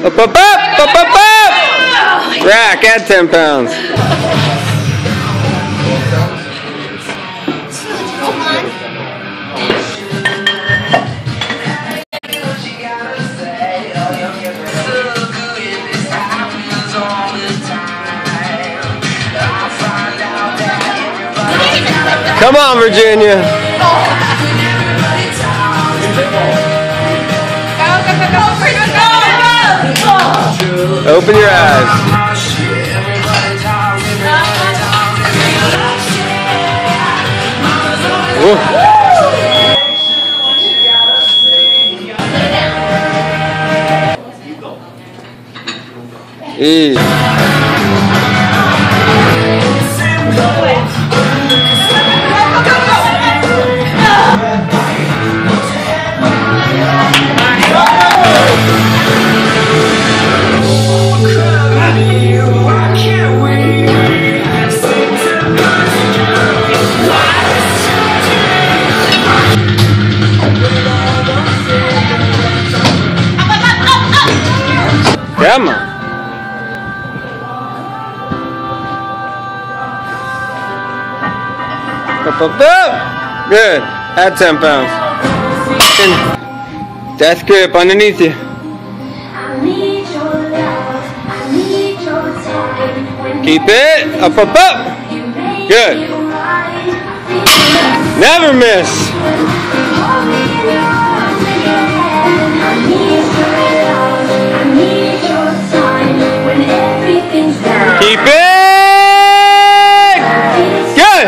Up, up, up, up, up, up. Rack at 10 pounds. Come on, Virginia. Open your eyes. Easy. Come on. Up, up, up. Good. At 10 pounds. Death grip underneath you. Keep it. Up, up, up. Good. Never miss. Keep it! Good!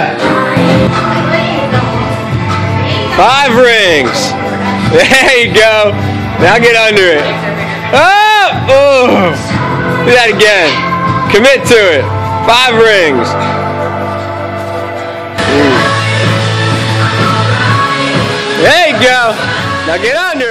5 rings. There you go. Now get under it. Oh! Oh! Do that again. Commit to it. 5 rings. There you go. Now get under it.